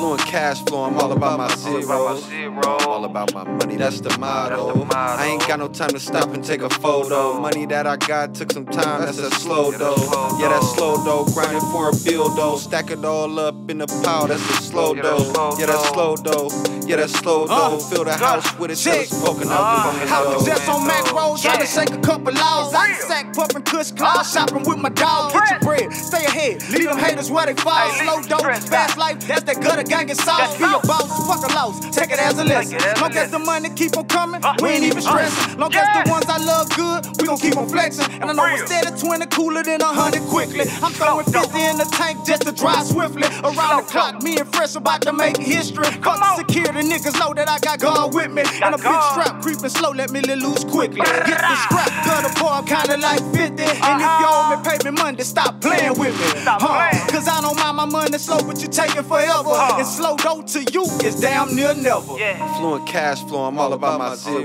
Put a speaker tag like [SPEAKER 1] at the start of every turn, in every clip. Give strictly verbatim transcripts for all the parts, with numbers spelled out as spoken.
[SPEAKER 1] Fluent cash flow, I'm all about my zeros. All about my money, that's the motto. I ain't got no time to stop and take a photo. Money that I got took some time, that's a slow dough. Yeah, that's slow dough, grinding for a bill dough. Stack it all up in the pile, that's the slow dough. Yeah, that's slow dough. Yeah, that's slow dough. Fill the house with it till it's poking out the window.
[SPEAKER 2] I was just on Mac Road, trying to shake a couple laws. I sack puffin' Kush Claw, shopping with my dog. Get your bread, stay ahead, leave them haters where they fall. Slow dough, fast life, that's that gutter gangin' sauce. Be a boss, fuck a loss, take it as a lesson. Long as the money keep on coming, we ain't even stressing. Long as the ones I love good, we gon' keep on flexing. And I know instead of twenty, cooler than a hundred quickly. I'm throwing fifty in the tank just to drive swiftly. Around the clock, me and Fresh about to make history. Fuck the security, niggas know that I got God with me. And a big strap creeping slow, let me let loose quickly. Get the scrap, cut a boy, I'm kinda like fifty. And if you owe me, pay me Monday, stop playing with me. Huh? Cause I don't mind my money slow, but you taking forever. And slow dough to you is damn near never.
[SPEAKER 1] Fluent cash flow, I'm all about my zeros.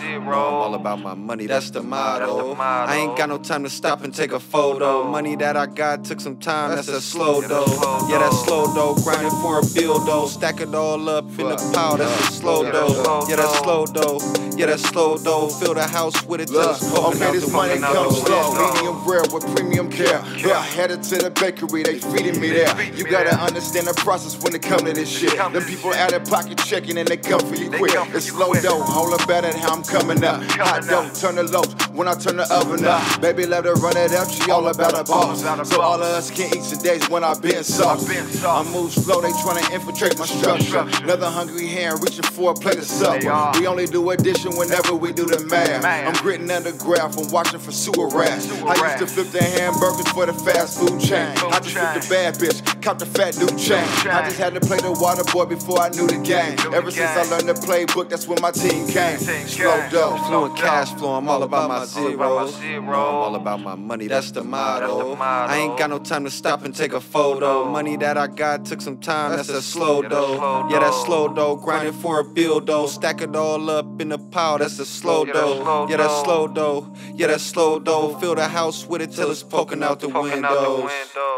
[SPEAKER 1] All about my money, that's the motto. I ain't got no time to stop and take a photo. Money that I got took some time, that's a slow dough. Yeah, that's slow dough, grinding for a bill dough. Stack it all up in the pile, that's a slow dough. Yeah, that's slow dough. Yeah, that's slow dough. Fill the house with it till it's poking out the window.
[SPEAKER 3] Okay, this money comes slow, medium rare with premium care. Yeah, headed to the bakery, they feeding me there. You gotta understand the process when it come to this shit. Them people out of pocket checking and they come for you quick. It's slow dough, hold up better than how I'm coming up. Hot dough, turn the lows when I turn the oven up. Baby, let her run it up, she all about her boss. So all of us can eat some days when I been soft. I move slow, they tryna infiltrate my structure. Another hungry hand reaching for a plate of supper. We only do addition whenever we do the math. I'm gritting underground from watching for sewer rats. I used to flip the hamburgers for the fast food chain. I just flipped the bad bitch, cop the fat new chain. I just had to play the water boy before I knew the game. Ever since I learned the playbook, that's when my team came. Slow dough.
[SPEAKER 1] Fluent cash flow, I'm all about my zeros. All about my money, that's the motto. I ain't got no time to stop and take a photo. Money that I got took some time, that's a slow dough. Yeah, that's slow dough, grinding for a bill dough. Stack it all up in the pile, that's a slow dough. Yeah, that's slow dough. Yeah, that's slow dough. Fill the house with it till it's poking out the windows.